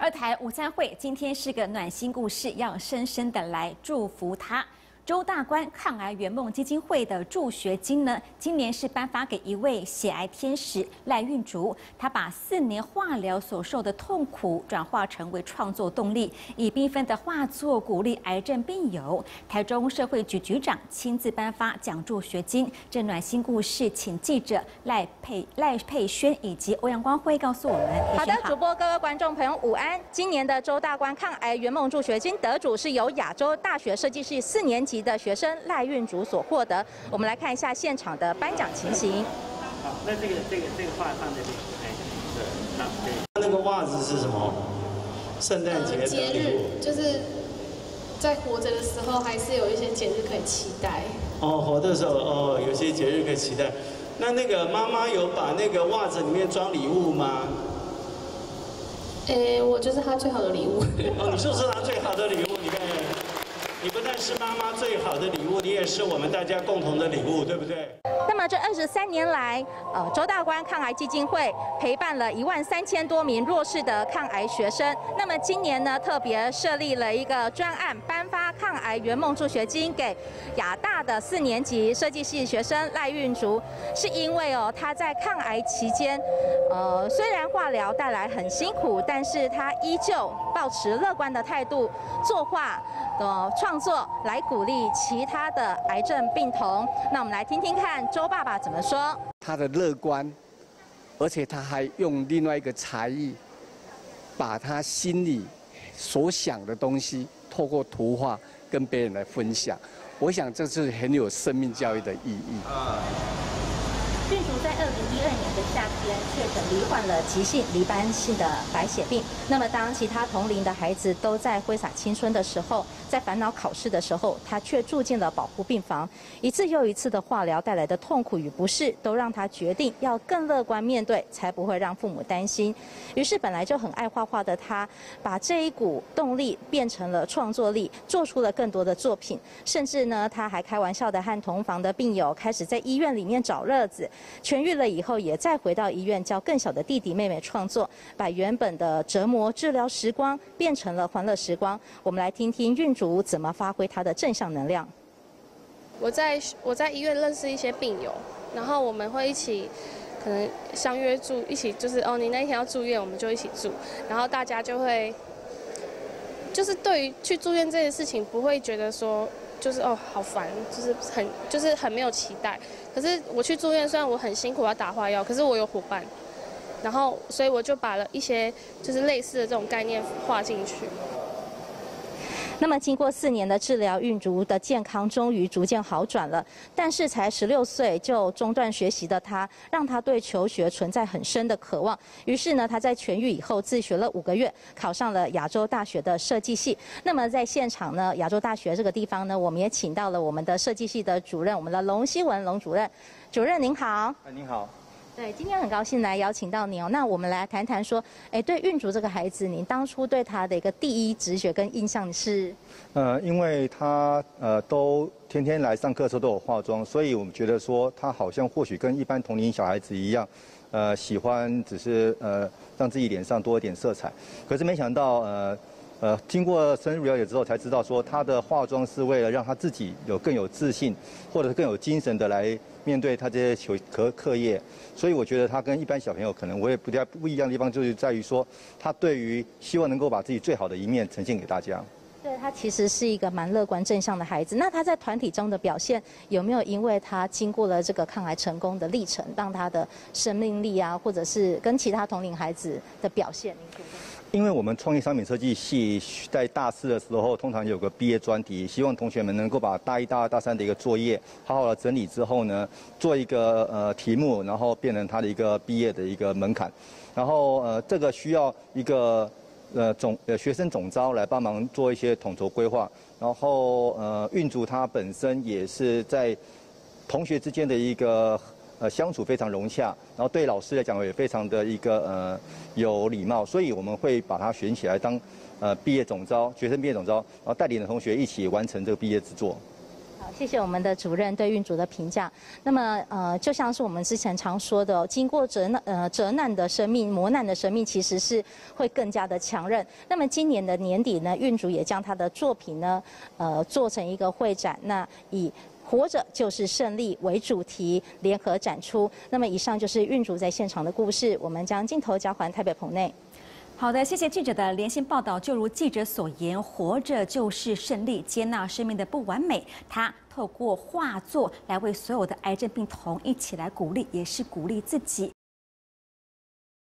二台午餐会今天是个暖心故事，要深深的来祝福他。周大观抗癌圆梦基金会的助学金呢，今年是颁发给一位血癌天使赖运竹，他把4年化疗所受的痛苦转化成为创作动力，以缤纷的画作鼓励癌症病友。台中社会局局长亲自颁发奖助学金，这暖心故事，请记者赖佩轩以及欧阳光辉告诉我们。 好的，主播各位观众朋友午安。今年的周大观抗癌圆梦助学金得主是由亚洲大学设计系4年级的学生赖运竹所获得。我们来看一下现场的颁奖情形。 好，那这个画放这边， 那个袜子是什么？圣诞节节日，就是在活着的时候，还是有一些节日可以期待。 哦，活的时候哦，有些节日可以期待。那个妈妈有把那个袜子里面装礼物吗？ 我就是他最好的礼物。 哦，你就是他最好的礼物，你看。你不但是妈妈最好的礼物，你也是我们大家共同的礼物，对不对？ 那么这23年来，周大观抗癌基金会陪伴了13000多名弱势的抗癌学生。那么今年呢，特别设立了一个专案，颁发抗癌圆梦助学金给亚大的4年级设计系学生赖运竹，是因为他在抗癌期间，虽然化疗带来很辛苦，但是他依旧抱持乐观的态度，作画创作来鼓励其他的癌症病童。那我们来听听看周爸爸怎么说。 他的乐观，而且他还用另外一个才艺，把他心里所想的东西透过图画跟别人来分享。我想这是很有生命教育的意义。 运竹在2012年的夏天确诊罹患了急性黎斑性的白血病。那么，当其他同龄的孩子都在挥洒青春的时候，在烦恼考试的时候，他却住进了保护病房。一次又一次的化疗带来的痛苦与不适，都让他决定要更乐观面对，才不会让父母担心。于是，本来就很爱画画的他，把这一股动力变成了创作力，做出了更多的作品。甚至呢，他还开玩笑的和同房的病友开始在医院里面找乐子。痊愈了以后，也再回到医院教更小的弟弟妹妹创作，把原本的折磨治疗时光变成了欢乐时光。我们来听听运竹怎么发挥他的正向能量。 我在医院认识一些病友，然后我们会一起可能相约住，一起就是你那一天要住院，我们就一起住，然后大家就会就是对于去住院这件事情不会觉得说就是好烦，就是很没有期待。可是我去住院，虽然我很辛苦要打化药，可是我有伙伴，然后所以我就把了一些就是类似的这种概念画进去。 那么经过4年的治疗，运竹的健康终于逐渐好转了。但是才16岁就中断学习的他，让他对求学存在很深的渴望。于是呢，他在痊愈以后自学了5个月，考上了亚洲大学的设计系。那么在现场呢，亚洲大学这个地方呢，我们也请到了我们的设计系的主任，我们的龙希文龙主任。主任您好。 您好。 对，今天很高兴来邀请到你哦。那我们来谈谈说，对运竹这个孩子，你当初对他的一个第一直觉跟印象是？ 因为他都天天来上课的时候都有化妆，所以我们觉得说他好像或许跟一般同龄小孩子一样，喜欢只是让自己脸上多一点色彩。可是没想到经过深入了解之后，才知道说他的化妆是为了让他自己更有自信，或者是更有精神的来面对他这些课业。所以我觉得他跟一般小朋友可能我也不一样的地方，就是在于说他对于希望能够把自己最好的一面呈现给大家。 对，他其实是一个蛮乐观正向的孩子。那他在团体中的表现有没有因为他经过了这个抗癌成功的历程，让他的生命力啊，或者是跟其他同龄孩子的表现？ 因为我们创意商品设计系在大4的时候，通常有个毕业专题，希望同学们能够把大1、大2、大3的一个作业好好的整理之后呢，做一个题目，然后变成他的一个毕业的一个门槛。然后这个需要一个学生总召来帮忙做一些统筹规划。然后运竹他本身也是在同学之间的一个相处非常融洽，然后对老师来讲也非常的一个有礼貌，所以我们会把他选起来当毕业总召，学生毕业总召，然后带领的同学一起完成这个毕业制作。 好， 谢谢我们的主任对运竹的评价。那么就像是我们之前常说的，经过折难的生命、磨难的生命，其实是会更加的强韧。那么今年的年底呢，运竹也将他的作品呢，做成一个会展，那以活着就是胜利为主题联合展出。那么以上就是运竹在现场的故事，我们将镜头交还台北棚内。 好的，谢谢记者的连线报道。就如记者所言，活着就是胜利，接纳生命的不完美。他透过画作来为所有的癌症病童一起来鼓励，也是鼓励自己。